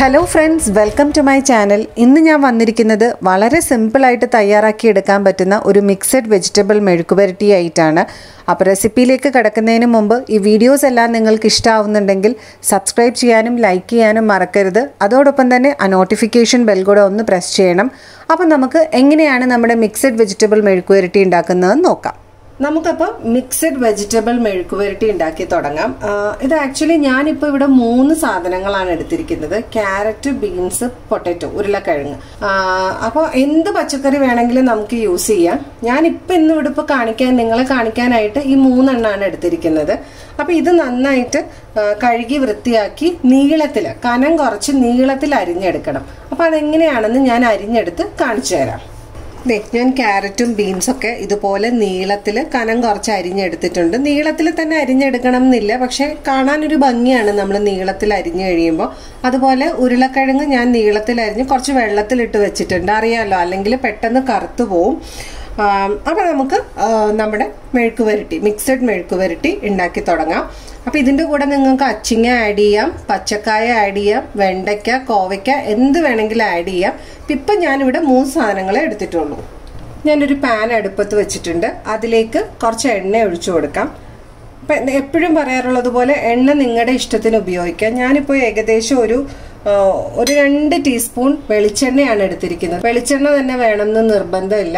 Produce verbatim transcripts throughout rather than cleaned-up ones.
Hello friends, welcome to my channel. ഇന്ന് ഞാൻ വന്നിരിക്കുന്നത് വളരെ സിമ്പിളായിട്ട് തയ്യാറാക്കി എടുക്കാൻ പറ്റുന്ന ഒരു മിക്സഡ് വെജിറ്റബിൾ മെഴുക്കുപുരട്ടി ആയിട്ടാണ്. അപ്പോൾ റെസിപ്പിയിലേക്ക് കിടക്കുന്നതിന് മുമ്പ് ഈ വീഡിയോസ് എല്ലാം നിങ്ങൾക്ക് ഇഷ്ടമാവുന്നുണ്ടെങ്കിൽ സബ്സ്ക്രൈബ് ചെയ്യാനും ലൈക്ക് ചെയ്യാനും മറക്കരുത്. അതോടൊപ്പം തന്നെ ആ നോട്ടിഫിക്കേഷൻ ബെൽ കൂടെ ഒന്ന് പ്രസ് ചെയ്യണം. അപ്പോൾ നമുക്ക് എങ്ങനെയാണ് നമ്മുടെ മിക്സഡ് വെജിറ്റബിൾ മെഴുക്കുപുരട്ടി ഉണ്ടാക്കുന്നതെന്ന് നോക്കാം. നമുക്കപ്പോൾ മിക്സഡ് വെജിറ്റബിൾ മെഴുക്കുപുരട്ടി ഉണ്ടാക്കി തുടങ്ങാം. ഇത് ആക്ച്വലി ഞാനിപ്പോൾ ഇവിടെ മൂന്ന് സാധനങ്ങളാണ് എടുത്തിരിക്കുന്നത്: ക്യാരറ്റ്, ബീൻസ്, പൊട്ടറ്റോ, ഉരുളക്കിഴങ്ങ്. അപ്പോൾ എന്ത് പച്ചക്കറി വേണമെങ്കിലും നമുക്ക് യൂസ് ചെയ്യാം. ഞാനിപ്പോൾ ഇന്ന് ഇവിടെ ഇപ്പോൾ കാണിക്കാൻ നിങ്ങളെ കാണിക്കാനായിട്ട് ഈ മൂന്നെണ്ണമാണ് എടുത്തിരിക്കുന്നത്. അപ്പോൾ ഇത് നന്നായിട്ട് കഴുകി വൃത്തിയാക്കി നീളത്തിൽ, കനം കുറച്ച് നീളത്തിൽ അരിഞ്ഞെടുക്കണം. അപ്പോൾ അതെങ്ങനെയാണെന്ന് ഞാൻ അരിഞ്ഞെടുത്ത് കാണിച്ചു തരാം. ദേ, ഞാൻ ക്യാരറ്റും ബീൻസൊക്കെ ഇതുപോലെ നീളത്തിൽ കനം കുറച്ച് അരിഞ്ഞെടുത്തിട്ടുണ്ട്. നീളത്തിൽ തന്നെ അരിഞ്ഞെടുക്കണം എന്നില്ല, പക്ഷെ കാണാനൊരു ഭംഗിയാണ് നമ്മൾ നീളത്തിൽ അരിഞ്ഞു കഴിയുമ്പോൾ. അതുപോലെ ഉരുളക്കിഴങ്ങ് ഞാൻ നീളത്തിൽ അരിഞ്ഞ് കുറച്ച് വെള്ളത്തിലിട്ട് വെച്ചിട്ടുണ്ട്, അറിയാമല്ലോ, അല്ലെങ്കിൽ പെട്ടെന്ന് കറുത്തു പോവും. അപ്പോൾ നമുക്ക് നമ്മുടെ മെഴുക്കുപുരട്ടി, മിക്സഡ് മെഴുക്കുപുരട്ടി ഉണ്ടാക്കി തുടങ്ങാം. അപ്പോൾ ഇതിൻ്റെ കൂടെ നിങ്ങൾക്ക് അച്ചിങ്ങ ആഡ് ചെയ്യാം, പച്ചക്കായ ആഡ് ചെയ്യാം, വെണ്ടയ്ക്ക, കോവയ്ക്ക, എന്ത് വേണമെങ്കിലും ആഡ് ചെയ്യാം. ഇപ്പം ഞാനിവിടെ മൂന്ന് സാധനങ്ങളെ എടുത്തിട്ടുള്ളൂ. ഞാനൊരു പാൻ അടുപ്പത്ത് വെച്ചിട്ടുണ്ട്. അതിലേക്ക് കുറച്ച് എണ്ണ ഒഴിച്ചു കൊടുക്കാം. അപ്പം എപ്പോഴും പറയാറുള്ളത് പോലെ എണ്ണ നിങ്ങളുടെ ഇഷ്ടത്തിന് ഉപയോഗിക്കാം. ഞാനിപ്പോൾ ഏകദേശം ഒരു ഒരു രണ്ട് ടീസ്പൂൺ വെളിച്ചെണ്ണയാണ് എടുത്തിരിക്കുന്നത്. വെളിച്ചെണ്ണ തന്നെ വേണമെന്ന് നിർബന്ധമില്ല.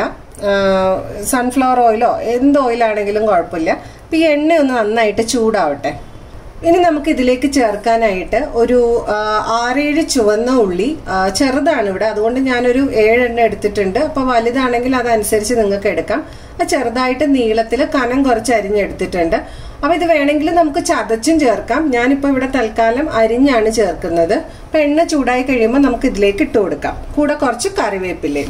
സൺഫ്ലവർ ഓയിലോ എന്ത് ഓയിലാണെങ്കിലും കുഴപ്പമില്ല. അപ്പം ഈ എണ്ണ ഒന്ന് നന്നായിട്ട് ചൂടാവട്ടെ. ഇനി നമുക്ക് ഇതിലേക്ക് ചേർക്കാനായിട്ട് ഒരു ആറേഴ് ചുവന്ന ഉള്ളി, ചെറുതാണ് ഇവിടെ, അതുകൊണ്ട് ഞാനൊരു ഏഴെണ്ണ എടുത്തിട്ടുണ്ട്. അപ്പോൾ വലുതാണെങ്കിൽ അതനുസരിച്ച് നിങ്ങൾക്ക് എടുക്കാം. അത് ചെറുതായിട്ട് നീളത്തിൽ കനം കുറച്ച് അരിഞ്ഞെടുത്തിട്ടുണ്ട്. അപ്പോൾ ഇത് വേണമെങ്കിൽ നമുക്ക് ചതച്ചും ചേർക്കാം. ഞാനിപ്പോൾ ഇവിടെ തൽക്കാലം അരിഞ്ഞാണ് ചേർക്കുന്നത്. അപ്പം എണ്ണ ചൂടായി കഴിയുമ്പോൾ നമുക്ക് ഇതിലേക്ക് ഇട്ട് കൊടുക്കാം. കൂടെ കുറച്ച് കറിവേപ്പിലയും.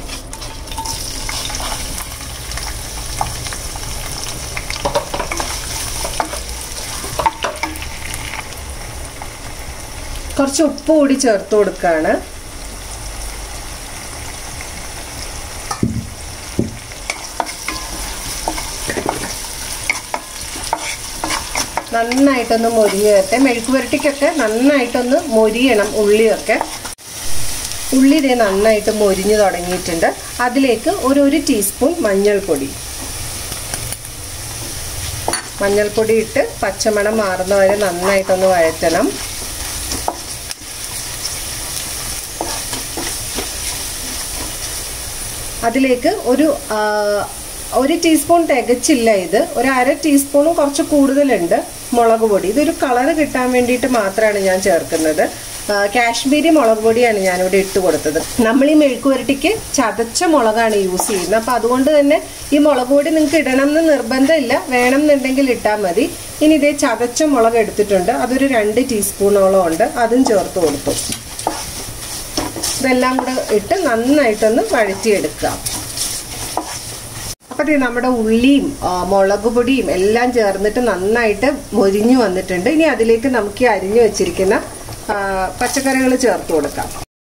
കുറച്ച് ഉപ്പ് കൂടി ചേർത്ത് കൊടുക്കുകയാണ്. നന്നായിട്ടൊന്ന് മൊരിഞ്ഞ് വരട്ടെ. മെഴുക്കുപുരട്ടിക്കൊക്കെ നന്നായിട്ടൊന്ന് മൊരിയണം ഉള്ളിയൊക്കെ. ഉള്ളി ഇതേ നന്നായിട്ട് മൊരിഞ്ഞ് തുടങ്ങിയിട്ടുണ്ട്. അതിലേക്ക് ഒരു ഒരു ടീസ്പൂൺ മഞ്ഞൾപ്പൊടി മഞ്ഞൾപ്പൊടി ഇട്ട് പച്ചമണം മാറുന്ന വരെ നന്നായിട്ടൊന്ന് വഴറ്റണം. അതിലേക്ക് ഒരു ഒരു ടീസ്പൂൺ തികച്ചില്ല, ഇത് ഒരു അര ടീസ്പൂണും കുറച്ച് കൂടുതലുണ്ട് മുളക് പൊടി. ഇതൊരു കളറ് കിട്ടാൻ വേണ്ടിയിട്ട് മാത്രമാണ് ഞാൻ ചേർക്കുന്നത്. കാശ്മീരി മുളക് പൊടിയാണ് ഞാനിവിടെ ഇട്ട് കൊടുത്തത്. നമ്മൾ ഈ മെഴുക്കുപുരട്ടിക്ക് ചതച്ച മുളകാണ് യൂസ് ചെയ്യുന്നത്. അപ്പം അതുകൊണ്ട് തന്നെ ഈ മുളക് പൊടി നിങ്ങൾക്ക് ഇടണം എന്ന് നിർബന്ധമില്ല, വേണം എന്നുണ്ടെങ്കിൽ ഇട്ടാൽ മതി. ഇനി ഇതേ ചതച്ച മുളക് എടുത്തിട്ടുണ്ട്, അതൊരു രണ്ട് ടീസ്പൂണോളം ഉണ്ട്, അതും ചേർത്ത് കൊടുത്തു. ഇതെല്ലാം കൂടെ ഇട്ട് നന്നായിട്ടൊന്ന് വഴറ്റിയെടുക്കുക. അപ്പം നമ്മുടെ ഉള്ളിയും മുളക് പൊടിയും എല്ലാം ചേർന്നിട്ട് നന്നായിട്ട് മൊരിഞ്ഞു വന്നിട്ടുണ്ട്. ഇനി അതിലേക്ക് നമുക്ക് അരിഞ്ഞു വെച്ചിരിക്കുന്ന പച്ചക്കറികൾ ചേർത്ത് കൊടുക്കാം.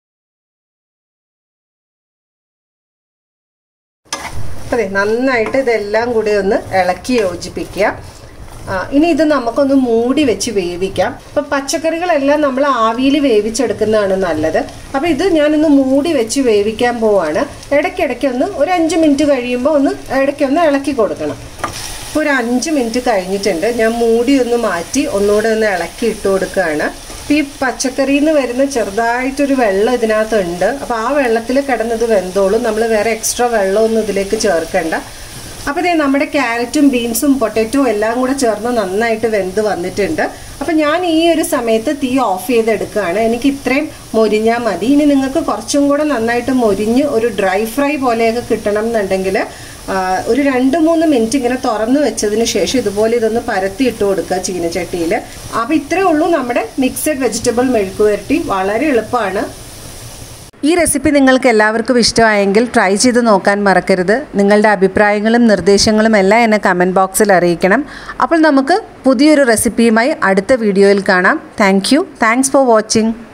അതെ, നന്നായിട്ട് ഇതെല്ലാം കൂടി ഒന്ന് ഇളക്കി യോജിപ്പിക്കുക. ഇനി ഇത് നമുക്കൊന്ന് മൂടി വെച്ച് വേവിക്കാം. അപ്പം പച്ചക്കറികളെല്ലാം നമ്മൾ ആവിയിൽ വേവിച്ചെടുക്കുന്നതാണ് നല്ലത്. അപ്പം ഇത് ഞാനൊന്ന് മൂടി വെച്ച് വേവിക്കാൻ പോവാണ്. ഇടയ്ക്കിടയ്ക്കൊന്ന് ഒരു അഞ്ച് മിനിറ്റ് കഴിയുമ്പോൾ ഒന്ന് ഇടയ്ക്കൊന്ന് ഇളക്കി കൊടുക്കണം. ഇപ്പോൾ ഒരു അഞ്ച് മിനിറ്റ് കഴിഞ്ഞിട്ടുണ്ട്. ഞാൻ മൂടി ഒന്ന് മാറ്റി ഒന്നുകൂടെ ഒന്ന് ഇളക്കി ഇട്ട് കൊടുക്കുകയാണ്. അപ്പം ഈ പച്ചക്കറിയിൽ നിന്ന് വരുന്ന ചെറുതായിട്ടൊരു വെള്ളം ഇതിനകത്തുണ്ട്. അപ്പോൾ ആ വെള്ളത്തിൽ കിടന്നത് വെന്തോളും. നമ്മൾ വേറെ എക്സ്ട്രാ വെള്ളമൊന്നും ഇതിലേക്ക് ചേർക്കണ്ട. അപ്പോൾ ഇതേ നമ്മുടെ ക്യാരറ്റും ബീൻസും പൊട്ടറ്റോ എല്ലാം കൂടെ ചേർന്ന് നന്നായിട്ട് വെന്ത് വന്നിട്ടുണ്ട്. അപ്പം ഞാൻ ഈ ഒരു സമയത്ത് തീ ഓഫ് ചെയ്തെടുക്കുകയാണ്. എനിക്ക് ഇത്രയും മൊരിഞ്ഞാൽ മതി. ഇനി നിങ്ങൾക്ക് കുറച്ചും കൂടെ നന്നായിട്ട് മൊരിഞ്ഞ് ഒരു ഡ്രൈ ഫ്രൈ പോലെയൊക്കെ കിട്ടണം എന്നുണ്ടെങ്കിൽ ഒരു രണ്ട് മൂന്ന് മിനിറ്റ് ഇങ്ങനെ തുറന്നു വെച്ചതിന് ശേഷം ഇതുപോലെ ഇതൊന്ന് പരത്തി ഇട്ട് കൊടുക്കുക ചീനച്ചട്ടിയിൽ. അപ്പോൾ ഇത്രയേ ഉള്ളൂ നമ്മുടെ മിക്സഡ് വെജിറ്റബിൾ മെഴുക്കുപുരട്ടി. വളരെ എളുപ്പമാണ്. ഈ റെസിപ്പി നിങ്ങൾക്ക് എല്ലാവർക്കും ഇഷ്ടമായെങ്കിൽ ട്രൈ ചെയ്ത് നോക്കാൻ മറക്കരുത്. നിങ്ങളുടെ അഭിപ്രായങ്ങളും നിർദ്ദേശങ്ങളും എല്ലാം എന്നെ കമൻറ്റ് ബോക്സിൽ അറിയിക്കണം. അപ്പോൾ നമുക്ക് പുതിയൊരു റെസിപ്പിയുമായി അടുത്ത വീഡിയോയിൽ കാണാം. Thank you. Thanks for watching.